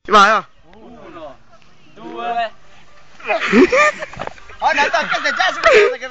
Vai, va. 1, 2. Oh, no, tocca già su